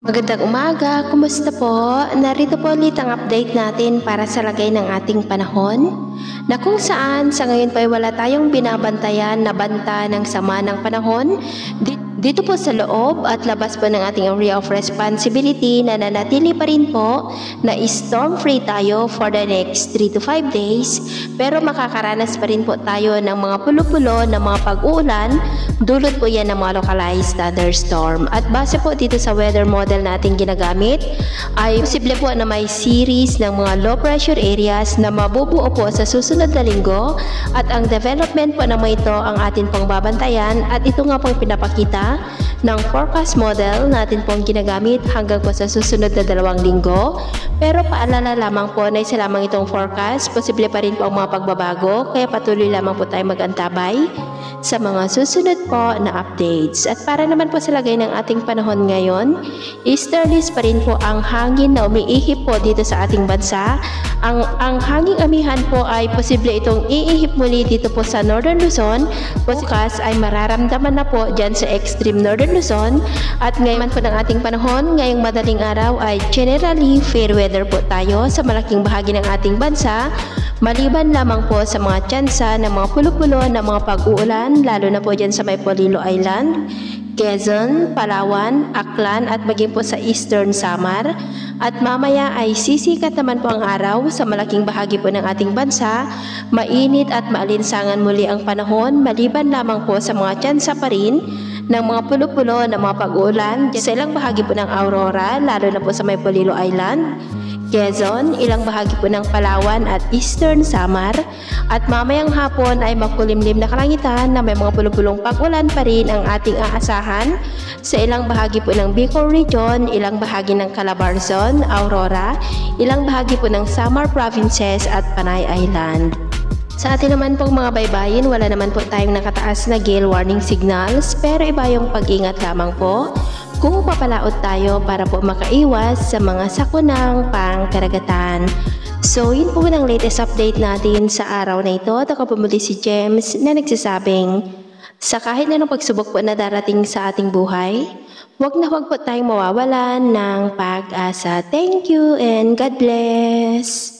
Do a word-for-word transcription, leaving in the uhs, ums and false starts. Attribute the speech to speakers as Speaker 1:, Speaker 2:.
Speaker 1: Magandang umaga, kumusta po? Narito po ulit ang update natin para sa lagay ng ating panahon na kung saan sa ngayon pa ay wala tayong binabantayan na banta ng sama ng panahon dito po sa loob at labas po ng ating area of responsibility na nanatili pa rin po na storm free tayo for the next three to five days, pero makakaranas pa rin po tayo ng mga pulo-pulo na mga pag-uulan. Dulot po yan ng mga localized thunderstorm. At base po dito sa weather model natin ginagamit, ay posible po na may series ng mga low pressure areas na mabubuo po sa susunod na linggo, at ang development po ng mga ito ang atin pong babantayan, at ito nga po pinapakita ng forecast model natin pong ginagamit hanggang po sa susunod na dalawang linggo. Pero paalala lamang po na isa lamang itong forecast, posible pa rin po ang mga pagbabago, kaya patuloy lamang po tayo mag-antabay sa mga susunod po na updates. At para naman po sa lagay ng ating panahon ngayon, easterlies pa rin po ang hangin na umiihip po dito sa ating bansa. Ang, ang hanging amihan po ay posible itong iihip muli dito po sa Northern Luzon. Bukas ay mararamdaman na po dyan sa extreme Northern Luzon. At ngayon po ng ating panahon, ngayong madaling araw ay generally fair weather po tayo sa malaking bahagi ng ating bansa, maliban lamang po sa mga tsansa ng mga pulo-pulo na mga pag-uulan, lalo na po dyan sa may Polillo Island, Quezon, Palawan, Aklan at maging po sa Eastern Samar. At mamaya ay sisikat naman po ang araw sa malaking bahagi po ng ating bansa. Mainit at maalinsangan muli ang panahon, maliban lamang po sa mga tsansa pa rin ng mga pulo-pulo na mga pag-uulan sa ilang bahagi po ng Aurora, lalo na po sa may Polillo Island, Quezon, ilang bahagi po ng Palawan at Eastern Samar. At mamayang hapon ay makulimlim na kalangitan na may mga pulupulong pag-ulan pa rin ang ating aasahan sa ilang bahagi po ng Bicol Region, ilang bahagi ng Calabarzon, Aurora, ilang bahagi po ng Samar Provinces at Panay Island. Sa atin naman pong mga baybayin, wala naman po tayong nakataas na gale warning signals, pero iba yung pag-ingat lamang po kung papalaot tayo para po makaiwas sa mga sakunang pangkaragatan. So yun po ng latest update natin sa araw na ito. At ako po muli si James na nagsasabing, sa kahit na ng pagsubok po na darating sa ating buhay, huwag na huwag po tayong mawawalan ng pag-asa. Thank you and God bless!